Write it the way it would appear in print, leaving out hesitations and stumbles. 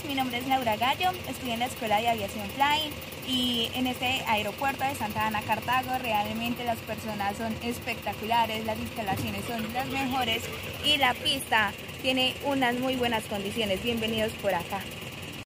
mi nombre es Laura Gallo, estudio en la Escuela de Aviación Flying y en este aeropuerto de Santa Ana, Cartago, realmente las personas son espectaculares, las instalaciones son las mejores y la pista tiene unas muy buenas condiciones. Bienvenidos por acá.